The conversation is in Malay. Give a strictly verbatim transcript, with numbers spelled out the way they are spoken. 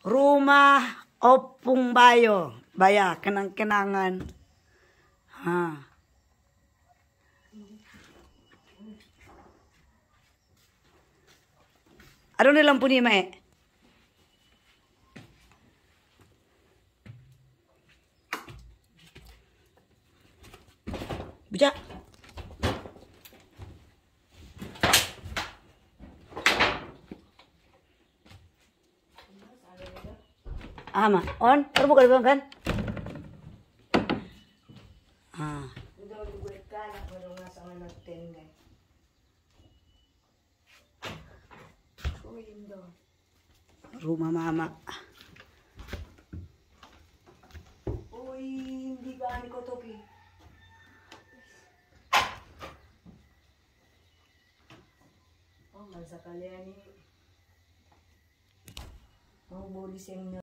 Rumah Opung Bayo. Baya, kenang-kenangan. Ha. Ano na lampu ni Mae? Bijak. Ama, on, terbuka dulu kan? Ah. Rumah mama. Uy, hindi ka ani ko topi. Oh, man sa kalian ni. Oh, boli sing